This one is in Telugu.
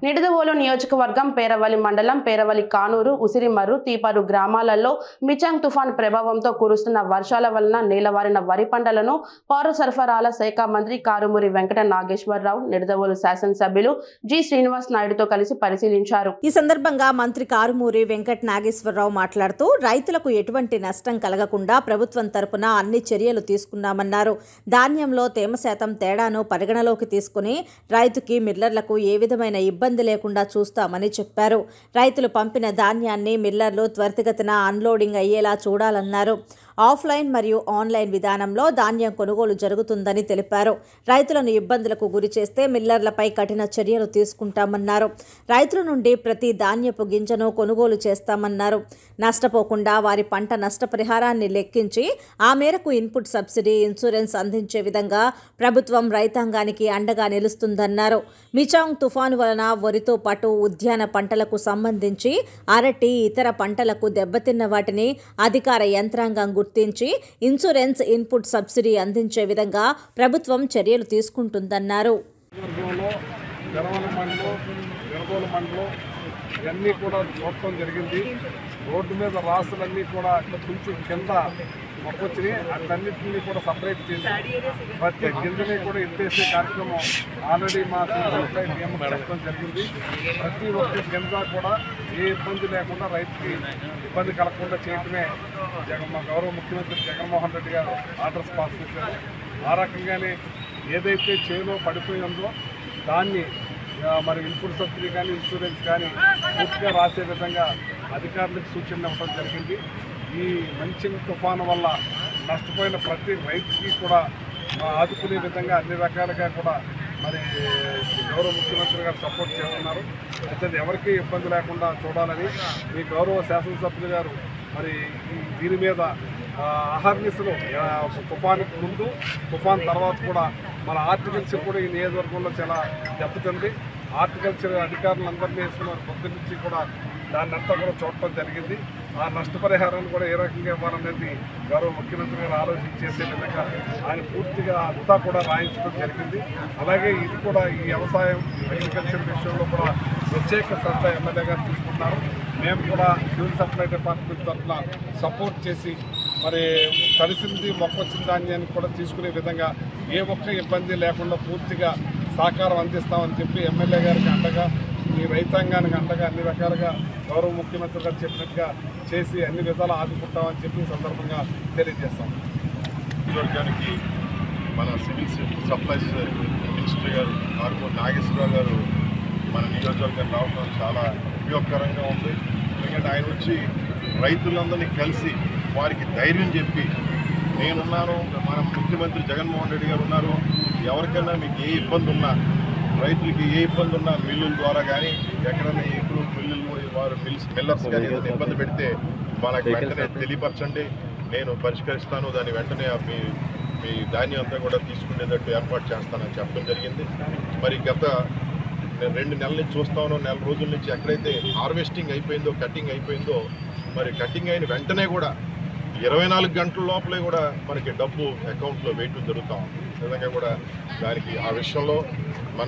నిడదవోలు నియోజకవర్గం పేరవలి మండలం పేరవలి కానూరు ఉసిరిమర్రు తీపరు గ్రామాలలో మిచాంగ్ తుఫాన్ ప్రభావంతో కురుస్తున్న వర్షాల వలన నేలవారిన వరి పంటలను పౌర సరఫరాల శాఖ మంత్రి కారుమూరి వెంకట నాగేశ్వరరావు నిడదవోలు శాసనసభ్యులు జి శ్రీనివాస్ నాయుడుతో కలిసి పరిశీలించారు. ఈ సందర్భంగా మంత్రి కారుమూరి వెంకట నాగేశ్వరరావు మాట్లాడుతూ రైతులకు ఎటువంటి నష్టం కలగకుండా ప్రభుత్వం తరపున అన్ని చర్యలు తీసుకున్నామన్నారు. ధాన్యంలో తేమ శాతం తేడాను పరిగణలోకి తీసుకుని రైతుకి మిల్లర్లకు ఏ విధమైన ఇబ్బంది లేకుండా చూస్తామని చెప్పారు. రైతులు పంపిన ధాన్యాన్ని మిల్లర్లు త్వరితగతిన అన్లోడింగ్ అయ్యేలా చూడాలన్నారు. ఆఫ్లైన్ మరియు ఆన్లైన్ విధానంలో ధాన్యం కొనుగోలు జరుగుతుందని తెలిపారు. రైతులను ఇబ్బందులకు గురి చేస్తే మిల్లర్లపై కఠిన చర్యలు తీసుకుంటామన్నారు. రైతుల నుండి ప్రతి ధాన్యపు గింజను కొనుగోలు చేస్తామన్నారు. నష్టపోకుండా వారి పంట నష్టపరిహారాన్ని లెక్కించి ఆ మేరకు ఇన్పుట్ సబ్సిడీ, ఇన్సూరెన్స్ అందించే విధంగా ప్రభుత్వం రైతాంగానికి అండగా నిలుస్తుందన్నారు. మిచాంగ్ తుఫాను వలన వరితో పాటు ఉద్యాన పంటలకు సంబంధించి అరటి, ఇతర పంటలకు దెబ్బతిన్న వాటిని అధికార యంత్రాంగం గుర్తించి ఇన్సూరెన్స్, ఇన్పుట్ సబ్సిడీ అందించే విధంగా ప్రభుత్వం చర్యలు తీసుకుంటుందన్నారు. ఇవన్నీ కూడా చూడటం జరిగింది. రోడ్డు మీద రాసులన్నీ కూడా కొంచెం కింద మొక్కొచ్చినాయి. అట్లన్నింటినీ కూడా సపరేట్ చేసి ప్రతి గింజని కూడా ఎత్తేసే కార్యక్రమం ఆల్రెడీ మా నియమం చెప్పడం జరిగింది. ప్రతి ఒక్క గింజ కూడా ఏ ఇబ్బంది లేకుండా రైతుకి ఇబ్బంది కలగకుండా చేయటమే మా గౌరవ ముఖ్యమంత్రి జగన్మోహన్ రెడ్డి గారు ఆర్డర్స్ పాస్ చేశారు. ఆ రకంగానే ఏదైతే చేలో పడిపోయి ఉందో దాన్ని మరి ఇన్పుట్ సబ్సిడీ కానీ ఇన్సూరెన్స్ కానీ పూర్తిగా రాసే విధంగా అధికారులకు సూచనలు ఇవ్వడం జరిగింది. ఈ మంచింగ్ తుఫాను వల్ల నష్టపోయిన ప్రతి రైతుకి కూడా ఆదుకునే విధంగా అన్ని రకాలుగా కూడా మరి గౌరవ ముఖ్యమంత్రి గారు సపోర్ట్ చేస్తున్నారు. అయితే ఎవరికీ ఇబ్బంది లేకుండా చూడాలని మీ గౌరవ శాసనసభ్యులు గారు మరి దీని మీద అహర్నిశలు తుఫానుకు ముందు, తుఫాన్ తర్వాత కూడా మన హార్టికల్చర్ కూడా ఈ నియోజకవర్గంలో చాలా దెబ్బతింది. హార్టికల్చర్ అధికారులందరినీ వేసుకున్న పొద్దు నుంచి కూడా దాన్ని అంతా కూడా చూడటం జరిగింది. ఆ నష్టపరిహారాన్ని కూడా ఏ రకంగా ఇవ్వాలనేది గౌరవ ముఖ్యమంత్రి గారు ఆలోచన చేసే విధంగా ఆయన పూర్తిగా అంతా కూడా రాయించడం జరిగింది. అలాగే ఇది కూడా ఈ వ్యవసాయం అగ్రికల్చర్ విషయంలో కూడా ప్రత్యేక శ్రద్ధ ఎమ్మెల్యే గారు తీసుకున్నారు. మేము కూడా సివిల్ సప్లై డిపార్ట్మెంట్ తరఫున సపోర్ట్ చేసి మరి తడిసింది మొక్కొచ్చిన ధాన్యాన్ని కూడా తీసుకునే విధంగా ఏ ఒక్క ఇబ్బంది లేకుండా పూర్తిగా సహకారం అందిస్తామని చెప్పి ఎమ్మెల్యే గారికి అండగా, ఈ రైతాంగానికి అండగా అన్ని రకాలుగా గౌరవ ముఖ్యమంత్రి గారు చెప్పినట్టుగా చేసి అన్ని విధాలు ఆదుకుంటామని చెప్పి సందర్భంగా తెలియజేస్తాం. నియోజకవర్గానికి మన సివిల్ సప్లైస్ మినిస్టర్ గారు కారుమూరి నాగేశ్వరరావు గారు మన నియోజకవర్గాన్ని రావడం చాలా ఉపయోగకరంగా ఉంది. ఎందుకంటే ఆయన వచ్చి రైతులందరినీ కలిసి వారికి ధైర్యం చెప్పి, నేనున్నాను, మన ముఖ్యమంత్రి జగన్మోహన్ రెడ్డి గారు ఉన్నారు, ఎవరికైనా మీకు ఏ ఇబ్బంది ఉన్నా, రైతులకి ఏ ఇబ్బంది ఉన్నా మిల్లుల ద్వారా కానీ ఎక్కడైనా ఇప్పుడు వారు మిల్లర్స్ కానీ ఏదైనా ఇబ్బంది పెడితే వాళ్ళకి వెంటనే తెలియపరచండి, నేను పరిష్కరిస్తాను, దాన్ని వెంటనే మీ ధాన్యం అంతా కూడా తీసుకునేటట్టు ఏర్పాటు చేస్తానని చెప్పడం జరిగింది. మరి గత 2 నెలల నుంచి చూస్తాను, 4 రోజుల నుంచి ఎక్కడైతే హార్వెస్టింగ్ అయిపోయిందో, కటింగ్ అయిపోయిందో, మరి కటింగ్ అయిన వెంటనే కూడా 24 గంటల లోపలే కూడా మనకి డబ్బు అకౌంట్లో వేయటం జరుగుతాం. విధంగా కూడా దానికి ఆ విషయంలో